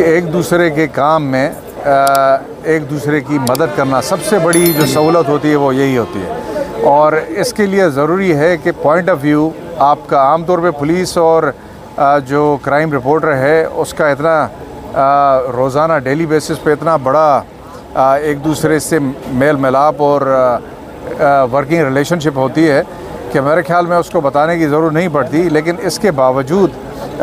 कि एक दूसरे के काम में एक दूसरे की मदद करना सबसे बड़ी जो सहूलत होती है वो यही होती है। और इसके लिए ज़रूरी है कि पॉइंट ऑफ व्यू आपका आम तौर पे पुलिस और जो क्राइम रिपोर्टर है उसका इतना रोज़ाना डेली बेसिस पे इतना बड़ा एक दूसरे से मेल मिलाप और वर्किंग रिलेशनशिप होती है कि मेरे ख्याल में उसको बताने की ज़रूरत नहीं पड़ती। लेकिन इसके बावजूद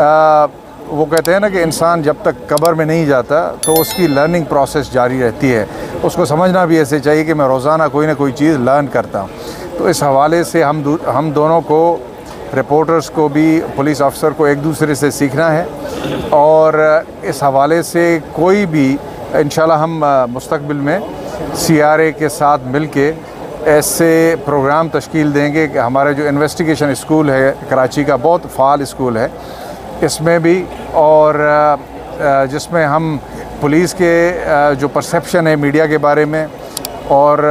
वो कहते हैं ना कि इंसान जब तक कब्र में नहीं जाता तो उसकी लर्निंग प्रोसेस जारी रहती है। उसको समझना भी ऐसे चाहिए कि मैं रोज़ाना कोई ना कोई चीज़ लर्न करता हूँ। तो इस हवाले से हम दोनों को, रिपोर्टर्स को भी, पुलिस अफसर को एक दूसरे से सीखना है। और इस हवाले से कोई भी इंशाल्लाह हम मुस्तक़बिल में CRA के साथ मिलके ऐसे प्रोग्राम तश्कील देंगे कि हमारे जो इन्वेस्टिगेशन स्कूल है कराची का, बहुत फ़ाल स्कूल है, इसमें भी, और जिसमें हम पुलिस के जो परसेप्शन है मीडिया के बारे में और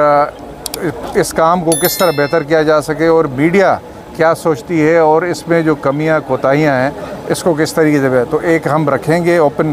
इस काम को किस तरह बेहतर किया जा सके और मीडिया क्या सोचती है और इसमें जो कमियां कोताहियां हैं इसको किस तरीके से, तो एक हम रखेंगे ओपन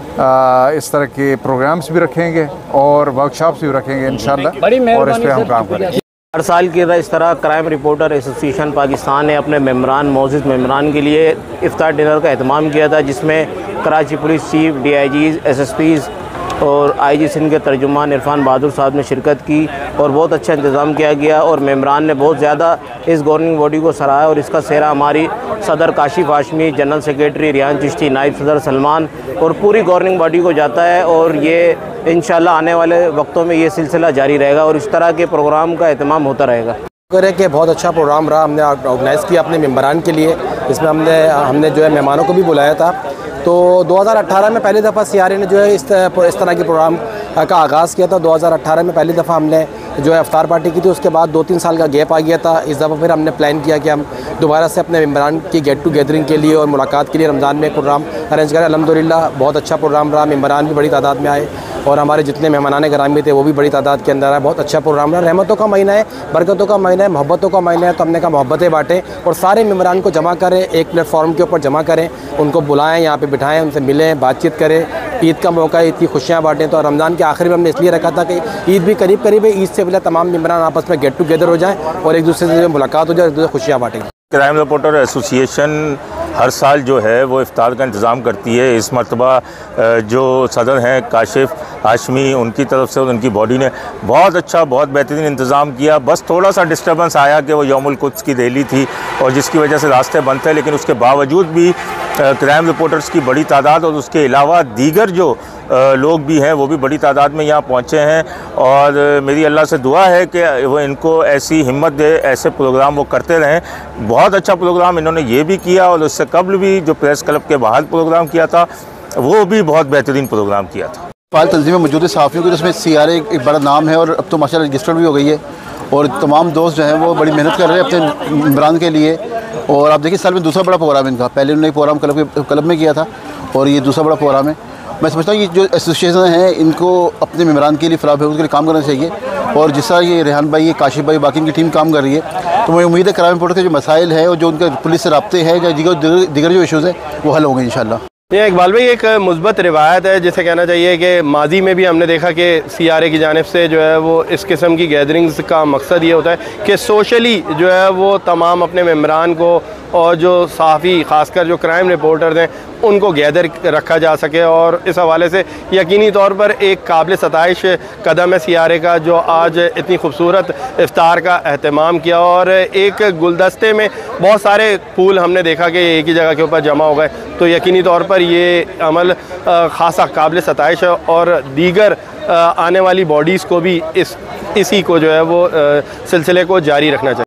इस तरह के प्रोग्राम्स भी रखेंगे और वर्कशॉप्स भी रखेंगे इंशाल्लाह, और इस पर हम काम करेंगे। हर साल की इस तरह क्राइम रिपोर्टर एसोसिएशन पाकिस्तान ने अपने मेम्बरान, मौजूद मेम्बरान के लिए इफ्तार डिनर का एहतमाम किया था, जिसमें Karachi police chief, DIGs, SSPs और IG सिंध के तर्जुमान इरफान बहादुर साहब ने शिरकत की और बहुत अच्छा इंतज़ाम किया गया। और मेम्बरान ने बहुत ज़्यादा इस गवर्निंग बॉडी को सराहा और इसका सेहरा हमारी सदर काशिफ हाशमी, जनरल सेक्रेटरी रियान चिश्ती, नायब सदर सलमान और पूरी गवर्निंग बॉडी को जाता है। और ये इंशाल्लाह आने वाले वक्तों में ये सिलसिला जारी रहेगा और इस तरह के प्रोग्राम का एहतमाम होता रहेगा। कि बहुत अच्छा प्रोग्राम रहा, हमने ऑर्गेनाइज़ किया अपने मेम्बरान के लिए। इसमें हमने जो है मेहमानों को भी बुलाया था। तो 2018 में पहली दफ़ा CRA ने जो है इस तरह के प्रोग्राम का आगाज़ किया था। 2018 में पहली दफ़ा हमने जो है इफ्तार पार्टी की थी, उसके बाद 2-3 साल का गैप आ गया था। इस दफ़ा फिर हमने प्लान किया कि हम दोबारा से अपने मेम्बरान की गेट टू गैदरिंग के लिए और मुलाकात के लिए रमज़ान में एक प्रोग्राम अरेंज करें। अल्हम्दुलिल्लाह बहुत अच्छा प्रोग्राम रहा, मेम्बरान भी बड़ी तादाद में आए और हमारे जितने मेहमानान गिरामी थे वो भी बड़ी तादाद के अंदर आए। बहुत अच्छा प्रोग्राम रहा। रहमतों का महीना है, बरकतों का महीना है, मोहब्बतों का महीना है, तो हमने कहा मोहब्बतें बाँटें और सारे मेम्बरान को जमा करें, एक प्लेटफॉर्म के ऊपर जमा करें, उनको बुलाएं, यहाँ पे बिठाएं, उनसे मिलें, बातचीत करें। ईद का मौका है, ईद की खुशियाँ बाँटें। तो रमज़ान के आखिर में हमने इसलिए रखा था कि ईद भी करीब करीब है, ईद से पहले तमाम मेम्बरान आपस में गेट टुगेदर हो जाएँ और एक दूसरे से मुलाकात हो जाए, एक दूसरे खुशियाँ बाँटें। क्राइम रिपोर्टर एसोसिएशन हर साल जो है वो इफ्तार का इंतज़ाम करती है। इस मरतबा जो सदर हैं काशिफ हाशमी, उनकी तरफ से उनकी बॉडी ने बहुत अच्छा, बहुत बेहतरीन इंतज़ाम किया। बस थोड़ा सा डिस्टर्बेंस आया कि वो यौमुल कुद्स की रैली थी और जिसकी वजह से रास्ते बंद थे, लेकिन उसके बावजूद भी क्राइम रिपोर्टर्स की बड़ी तादाद और उसके अलावा दीगर जो लोग भी हैं वो भी बड़ी तादाद में यहाँ पहुँचे हैं। और मेरी अल्लाह से दुआ है कि वो इनको ऐसी हिम्मत दे, ऐसे प्रोग्राम वो करते रहें। बहुत अच्छा प्रोग्राम इन्होंने ये भी किया और उससे कबल भी जो प्रेस क्लब के बाहर प्रोग्राम किया था वो भी बहुत बेहतरीन प्रोग्राम किया था। फाल तंजीमें मौजूद है सहाफ़ियों की, जिसमें CRA एक बड़ा नाम है और अब तो माशाल्लाह रजिस्टर्ड भी हो गई है और तमाम दोस्त जो हैं वो बड़ी मेहनत कर रहे हैं अपने मेम्बरान के लिए। और आप देखिए साल में दूसरा बड़ा प्रोग्राम इनका, पहले उन्होंने प्रोग्राम क्लब में किया था और ये दूसरा बड़ा प्रोग्राम है। मैं समझता हूँ कि जो एसोसिएशन हैं इनको अपने मेम्बरान के लिए, फलाह बहबूद के लिए काम करना चाहिए। और जिस तरह ये रेहान भाई, ये काशिफ भाई, बाकी की टीम काम कर रही है, तो मुझे उम्मीद है क्राइम रिपोर्टर के जो मसाइल है और जो उनके पुलिस से रब्ते हैं या दीगर जो इशूज़ हैं वो हल होंगे इंशाल्लाह। ये इकबाल भाई एक मुस्बत रिवायत है, जिसे कहना चाहिए कि माजी में भी हमने देखा कि CRA की जानिब से जो है वो इस किस्म की गैदरिंग्स का मकसद ये होता है कि सोशली जो है वो तमाम अपने मेम्बरान को और जो सहाफ़ी, ख़ासकर जो क्राइम रिपोर्टर्स हैं, उनको गैदर रखा जा सके। और इस हवाले से यकीनी तौर पर एक काबिल सताइश कदम है CRA का, जो आज इतनी खूबसूरत इफ्तार का एहतमाम किया और एक गुलदस्ते में बहुत सारे फूल हमने देखा कि एक ही जगह के ऊपर जमा हो गए। तो यकीनी तौर पर ये अमल ख़ासा काबिल सताइश है और दीगर आने वाली बॉडीज़ को भी इसी को जो है वो सिलसिले को जारी रखना चाहिए।